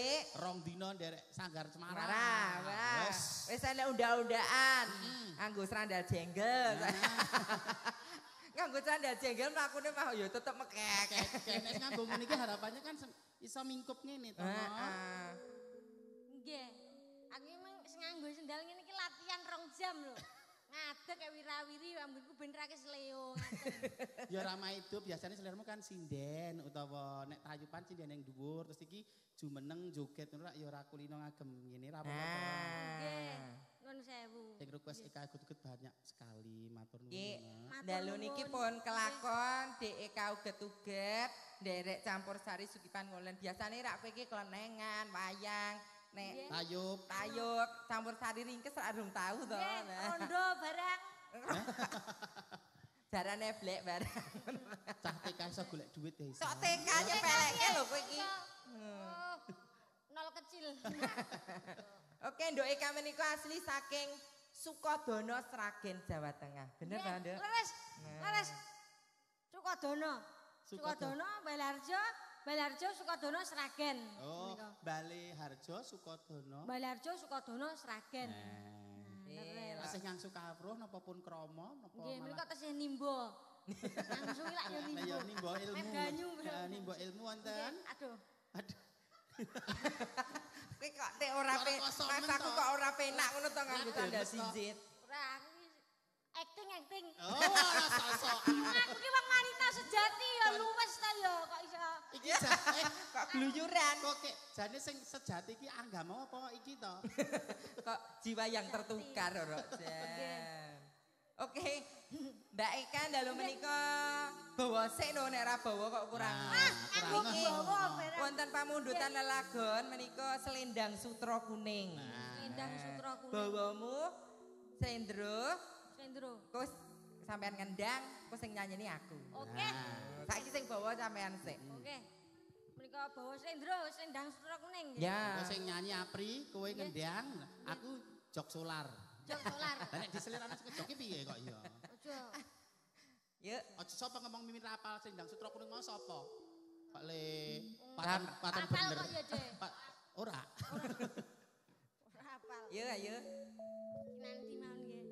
Dik. Rong dino nderek Sanggar Semarang. Wis enek unda-undaan. Nganggo sandal jenggel. Nganggo sandal jenggel mlakune mah ya tetep mekek. Nek nganggo ngene iki harapannya kan iso mingkup ngene to. Nggih. Aku emang nganggo sandal ngene iki latihan 2 jam lho. Ngadeg kayak wirawiri rambutku ben ra kesleo ngaten. Ya ramah hidup biasanya seleramu kan sinden utawa nek tayupan sinden yang dhuwur terus iki jumeneng joget ngono ya ora kulino ngagem ngene ra apa-apa. Nggih. Nuwun sewu. Sing request Eka Gut banyak sekali matur nuwun. Dalu niki pun kelakon DEK uget-uget nderek campur sari Sugipan Ngolen. Biasane rak kowe iki klenengan, wayang nek tayub campur sari ringkes ora durung tahu to. Rondo barang. Jarane blek barang. Cah TK iso golek duit ya iso. Sok TK nyepeleke lho kowe iki. Nol kecil. Oke, Nduk Eka menika asli saking Sukodono Sragen Jawa Tengah. Bener ta, Nduk? Leres. Sukodono, Balarjo, Sukodono, Sragen. Oh, Bale Harjo, Sukodono. Balarjo, Sukodono, Sragen. Asih nyang Sukawruh napa pun krama napa nggih, menika tesih nimbo. Langsung lak ya nimbo. Ya nimbo ilmu. Nimbo ilmu wonten. Aduh. Kowe kok nek ora masaku kok ora penak ngono to nganggo sandal sinjit. Ora aku acting. Oh, ora sosok. Aku ki wong wanita sejati ya luwes ta ya kok iso. Iki kok gluyuran. Kok jane sing sejati iki anggamo apa iki to? Kok jiwa yang tertukar ora. Oke, Mbak Eka dalu menika bawa sik lho nek ora bawa kok kurang. Aku bawa barang. Wonten pamundutan lelagon menika selendang sutra kuning. Selendang sutra kuning. Bawamu Sendro. Kus sampean ngendang, kus sing nyanyini aku. Oke. Saiki sing bawa sampean sik. Oke. Menika bawa selendang sutra kuning. Ya. Kowe sing nyanyi Apri, kowe ngendang, aku jok solar. Jok solar. Lah nek diselirane joki piye kok ya? Ojo. Yuk. Aja sapa ngomong mimin rapal selendang sutra kuning mau sapa? Pak Le Apal bener. kok ya, Dek? Ora. Ora apal. Yuk, ayo. Nanti mawon nggih.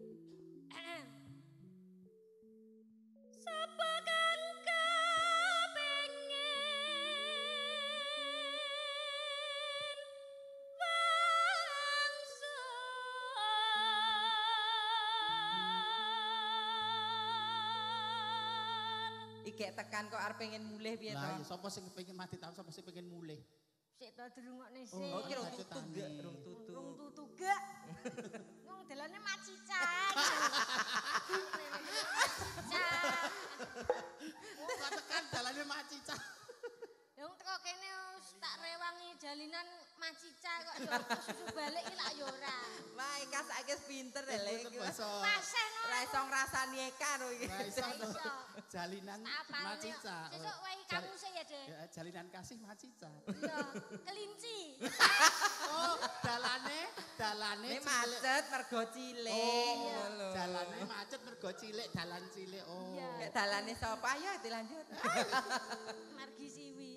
Sapa kan kepengin Iki tekan kok arep pengen mulih piye to? Lah ya sapa sing kepengin mati tahun sapa sing pengen mulih? Sik to dirungokne sik. Oh, kira tutu gak, rung tutu. Rung tutu gak. Wong dalane macica. Kok tekan dalane macica. Yang teko kene tak rewangi jalinan macica kok ya susu balik iki lak ya ora. Wah, Eka saiki pinter lho iki. Paseh no. Ora iso ngrasani Eka lho iki. Ora iso. Jalinan macica. Sesuk wae kamu sih ya, Dek. Ya, jalinan kasih macica. Iya, kelinci. Oh, dalane macet mergo cilik ngono lho. Dalane macet mergo cilik, dalan cilik. Oh. Nek dalane sapa ya dilanjut. Margi siwi.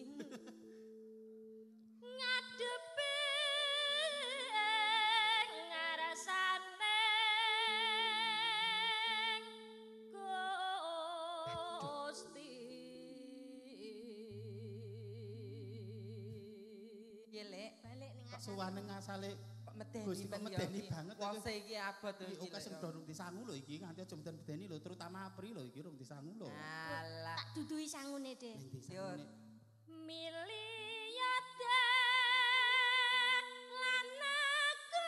Ngadepi ngarasane Gusti. Piye, Lek? Balik ning Kok suwane ngasale kok medeni Gusti kok medeni banget wong iki abot lho iki. Oke sing durung disangu lho iki nganti aja medeni lho terutama Apri lho iki durung disangu lho. Alah. tak duduhi sangune, Dek. Disangune. Miliyada lanaku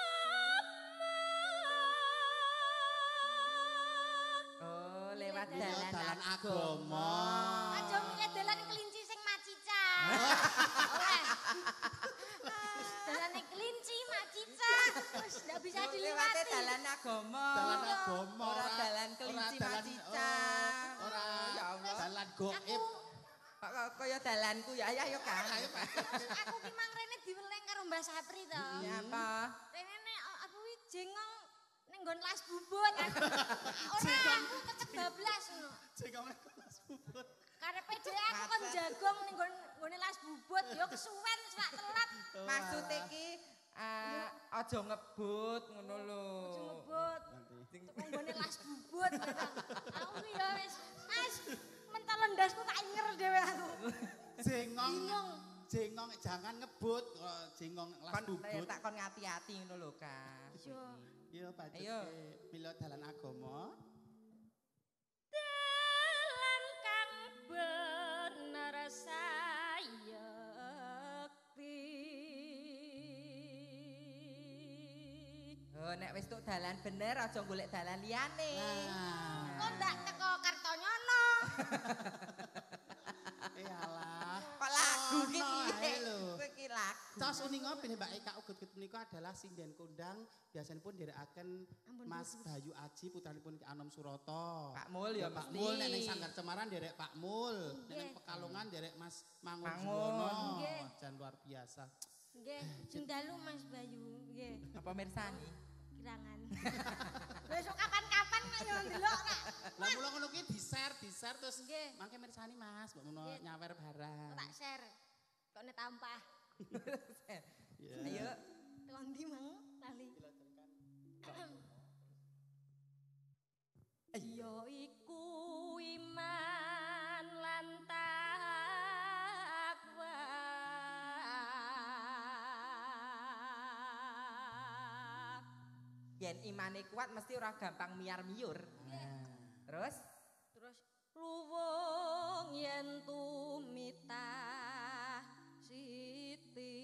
Oh, lewat Dalan dalan agama. aja milih dalan kelinci sing macica. Oleh. Dalane kelinci macica. Wis ndak bisa Lewate diliwati. dalan agama. Dalan agama. Ora dalan kelinci macica. Ora Ya Allah. dalan goib. Kok kaya dalanku ya ayo Kang. Ayo, Pak. Aku ki mang rene diweleng karo Mbah Sapri to. Nyapa? Rene aku ki jengong ning nggon las bubut. Ora aku kecebablas ngono. Jengongnya kelas bubut. Karepe dhewe aku kon jagong ning nggone las bubut ya kesuwen wis gak telat. aja ngebut ngono lho. Aja ngebut. Wong gone las bubut. Aku ya wis mentol ndasku tak inger dhewe aku. Jengong jangan ngebut, jengong las bubut. Tak kon ngati-ati ngono lho, Kak. Iya, Pak. Pilot dalan agama. Dalan kang bener sayekti. Oh, nek wis tuk dalan bener aja golek dalan liyane. Kok ndak teko Kartonyono. Iyalah. Kok lagu iki piye lho? Kowe iki lagu. Cos uninga pilih Mbak Eka ugut-ugut menika adalah sinden kondang biasanipun nderekaken Mas Bayu Aji putranipun Ki Anom Suroto. Pak Mul ya Pak mesti. Mul nek ning Sanggar Cemaran derek Pak Mul, nek ning Pekalongan derek Mas Mangun Juwono. Jan luar biasa. Nggih, jendalu Mas Bayu, nggih. Apa mirsani? Kirangan. Besok kapan-kapan ayo ndelok ra. Lah mula ngono ki di-share terus Nggih. mangke mirsani Mas, mbok menawa nyawer barang. Tak share. Kok nek tampah. Ayo. Tekan ndi mang lali. Ya iku iman lan takwa. Yen imane kuat mesti ora gampang miar-miur. Terus Luwung yen tumitah siti.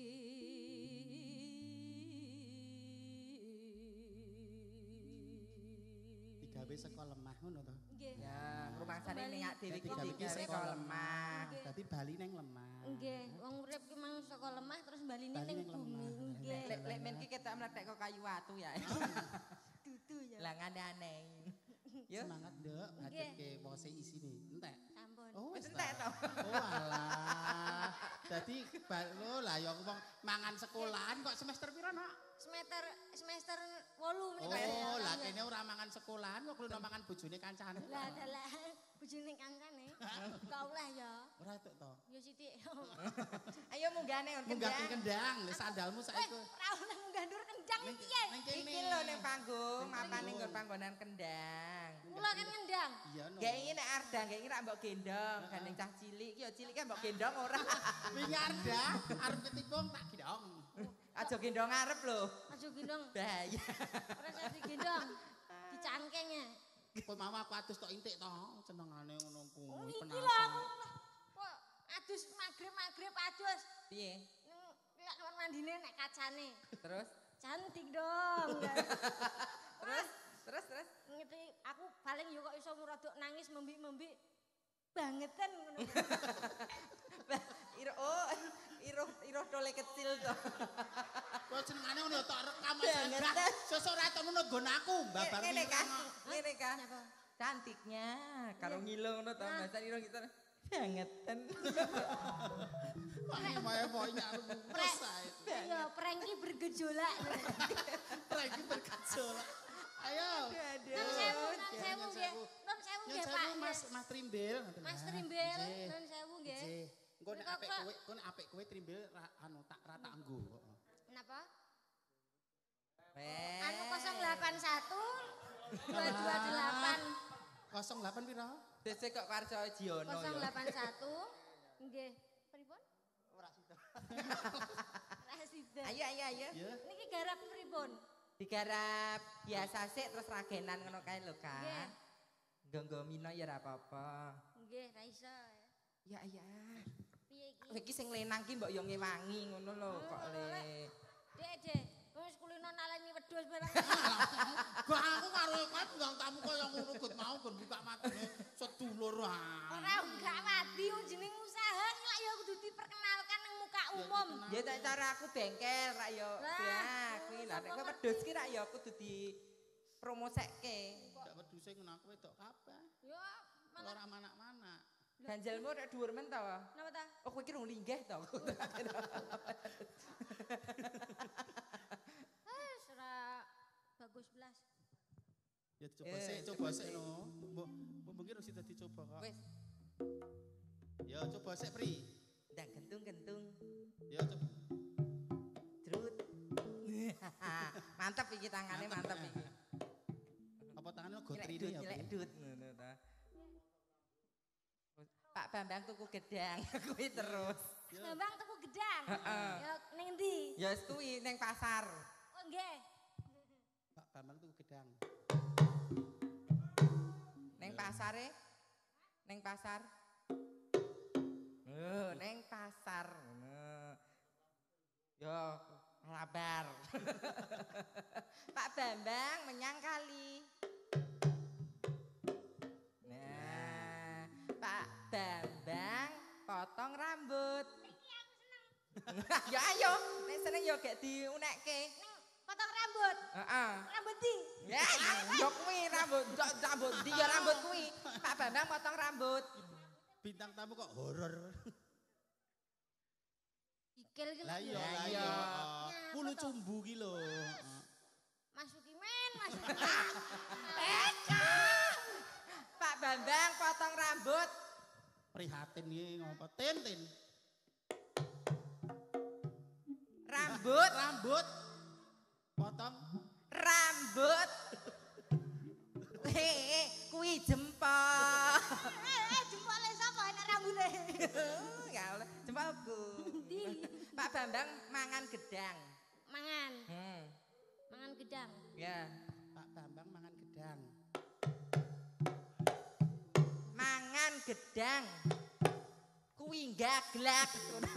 Digawe saka lemah ngono to. Nggih. ya rumangsane minyak dhewe iki Digawe digawe saka saka lemah. Dadi bali neng lemah. Nggih, wong urip ki mang saka lemah terus baline Bali ning ning bumi. lemah. Nggih. Lek men ki ketok mlethek kok kayu watu ya. Dudu ya. Lah aneh-aneh. Yo. Semangat nduk, ngadepke wose isine. Entek. Sampun. Oh wis Entek to. Oh alah. Dadi lo lah ya ngomong mangan sekolahan kok semester pira nak? Semester 8 Oh, lah kene ora mangan sekolahan kok kulo mangan bojone kancane. Lah dalah bojone kancane. Kok oleh ya. Ora etuk to. Ya sithik. Ayo munggane on Munggah kendang. kendang, lek sandalmu saiki. Ora oleh munggah ndur kendang iki piye? Ning kene. Iki lho ning panggung, mapan ning nggon panggonan kendang. Kula kan ngendang. Iya no. Gak ingin nek Arda, gak ingin rak mbok gendong, gandeng cah cilik, ki yo cilik kan mbok gendong ora. Wingi Arda arep ketikung tak gendong. Aja gendong arep lho. Aja gendong. Bahaya. Ora usah digendong. Dicangkeng ya. Kok mau aku adus tok intik to, senengane ngono kuwi Iki lho penasaran. aku kok adus magrib adus. Piye? Lek kamar mandine nek kacane. Terus? Cantik dong. Terus? Ngerti aku paling yo kok iso muraduk nangis membik-membik bangetan ngono. Iro tole kecil to. Kok jenengane ngono tok rekam aja. Sesuk ora tok ngono nggon aku, babar Ngene kan? Ngene kan? Napa? Cantiknya karo ngilung ngono to, bahasa iro gitu. Bangetan. Wae pokoke arep selesai. Iya, prank iki bergejolak. Prank iki bergejolak. Ayo. Nun sewu nggih. Nun sewu nggih, Pak. Mas Trimbil. Mas Trimbil, nun sewu nggih. Engko nek apik kowe Trimbil anu tak rata anggo. Kenapa? Weh. Anu 081 228 08 pira? Dhisik kok Karso Jiono ya. 081 nggih. Pripun? Ora sida. Ora sida. Ayo. Niki garap pripun? Digarap biasa sik terus ragenan ngono kae lho, Nggih. Kak. Nggo mino ya ora apa-apa. Nggih, ra iso. Ya. Piye iki? Iki sing lenang ki mbok yo ngewangi ngono lho kok le. Dek, wis kulino nalani wedhus barang. Gak aku karo kowe bang tamu kaya ngono gut mau gon buka matine sedulur ah. Ora gak wadi jeneng usaha iki lak ya kudu diperkenalkan nang muka umum. Ya tak cara aku bengkel rak yo. Lah, Ya, kuwi lah nek kowe wedhus ki rak yo kudu di promosekke. Gak wedhuse ngono aku wedok kabeh. Ya, malah Ora manak-manak. Ganjelmu rek dhuwur men to. napa ta? Oh kowe ki rung linggih to. Ora bagus blas. Ya coba sik no. Mungkin harus kita dicoba kok. Wis, Ya coba sik Pri. ndang gentung. Ya coba. Drut. Mantep iki tangane mantep iki. Apa tangannya gotri ini ya? Cilek dut ngono ta. Pak Bambang tuku gedang kuwi terus. Bambang tuku gedang. Ya ning ndi? Ya wis kuwi ning pasar. Oh nggih. Pak Bambang tuku gedang. Ning pasare? Ning pasar. Ning pasar ngono. Yo sabar. Pak Bambang menyang kali. Nah, Pak Bambang potong rambut. Iki aku seneng. Ya ayo, nek seneng yo gek diunekke. Potong rambut. Heeh. Rambut di. Ya, yo kuwi rambut di ya rambut kuwi. Pak Bambang potong rambut. Bintang tamu kok horor. Sikil iki Lah iya, lah iya. iya. Pulu cumbu ki lho. Masuki men, masuki. Pak Bambang potong rambut. Prihatin iki ngopo Tintin. Rambut, Rambut potong rambut. Kuwi jempol. Jempole sapa enak rambute? Ya oleh jempolku. Di Pak Bambang mangan gedang. mangan, mangan gedang. Ya. Pak Bambang mangan gedang. Mangan gedang. Kuwi gaglak.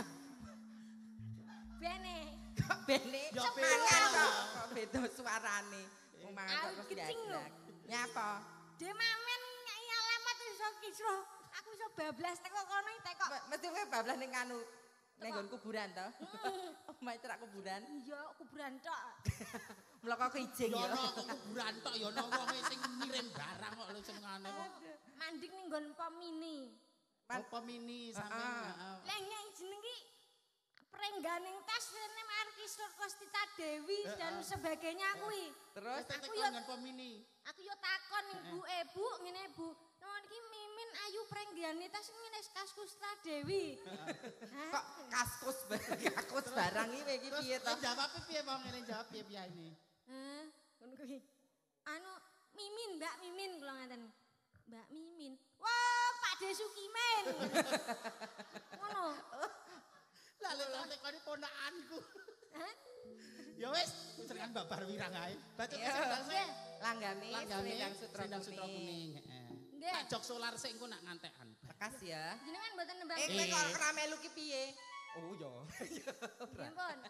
Bene. Kok bene Ya mangan beda. kok beda suarane. Wong mangan Awit terus kecing lho. gaglak. Nyapa? Dhe mamen nyai alamat iso kisro. Aku iso bablas teko kono teko. Mesti kowe bablas ning anu ning nggon kuburan to? Omahe cerak kuburan. Iya, kuburan tok. Mloko kijing Ya ya. ono kuburan tok ya ono wong sing ngirim barang kok lho senengane kok. Manding ning nggon pom mini. Apa mini sampean? Lah nyai jenenge prengganing tas rene Markis Kostita Dewi dan sebagainya kuwi. Terus Aku yo- yo mini. Aku yo takon ning Bu Bu ngene Bu. No iki Mimin ayu prenggane tas ngene kas Kostita Dewi. kok kaskus barang iki piye to? Jawab piye wong ngene jawab piye ini? Heh, ngono kuwi. Anu Mimin, Mbak Mimin kula ngaten. Mbak Mimin. Wah, Pak Desukimen. Ngono. Lalu tak kene ponakanku. Hah? Ya wis, serengan babar wirang ae. Bacot Iya. sendal sik. Langgame Langgame selendang sutra selendang sutra kuning. kuning, heeh. Nggih. Tak jok solar sik engko nak ngantekan. Bekas ya. Jenengan mboten nembang. Kowe kok ora melu ki piye? Oh iya. Nggih, pun.